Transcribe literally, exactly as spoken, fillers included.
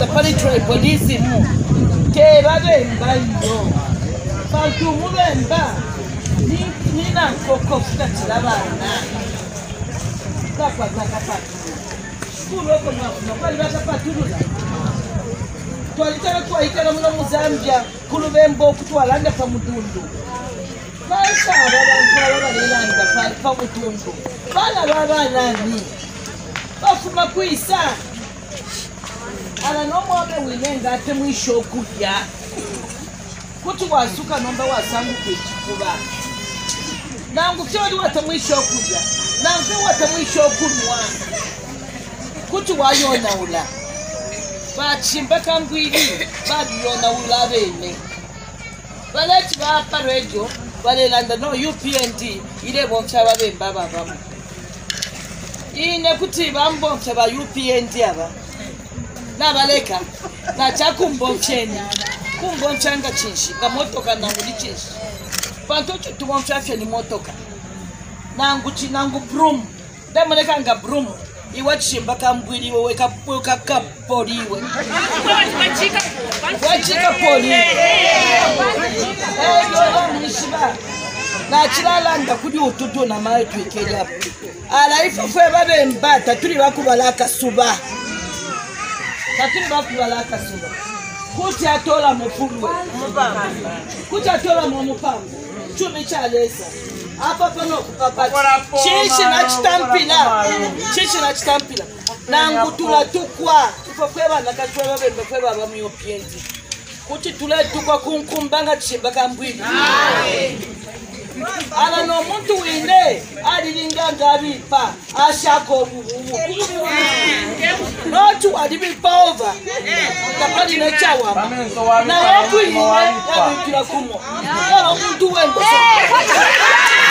the tribalism. Kera bemba yo. Bantu mubemba. Ni nina koko kutatira bana. Kakwa kakapa. Kulo ko na kwali bakapatulula. Twalitaka twahitala muno mu Zambia kulubembo okutwalanga pa mudundu. Maisha abantu ababaliranga pa pa mudundu. Bana baba nani? Bafuma kwisa. Ala nomwabe winenga ate mwisho okudya. Kuti wasuka nomba wasangu kwekikuba. Nangu kyoli wata mwisho okudya. Nangu wata mwisho okunwa. Kuti wayona ula. Bachimba kangwiri babiyona ula bene. Baleti bapa radio balelanda no U P N D ile bomcha babemba babamu. Ine kuti bambomcha ba U P N D aba. Nabaleka na chakumbomcheni. Kumbomchanga chinshi ka motoka nangu di chinshi. Pantocho tubomcha ni motoka. Nangu chinangu broom. Demoneka nga broom. Iwa chimba kambwiri wewe kapoka kaporiwe. Wachika poli. Eh yo nishiba. Na chilala kudi ututu na mawe twikela. Ala ifo fwe babe mbata tuli bakubalaka suba. Tatuli bakubalaka suba. Kuti atola mufulwe. Kuti atola mumupango. Chumi chalesa. Apa pano kupapati. Chichi na chitampila. Chichi na chitampila. Nangu tula tukwa. Ifo kwe bana katwe babe mbekwe baba mu U P N D. Kuti tula tukwa kunkumbanga chimba kambwini. Ala no muntu wine alilinga ngabipa ashako obububu notu adibipa over kapali na chawa na wapu ine yabipira kumo ala muntu wendo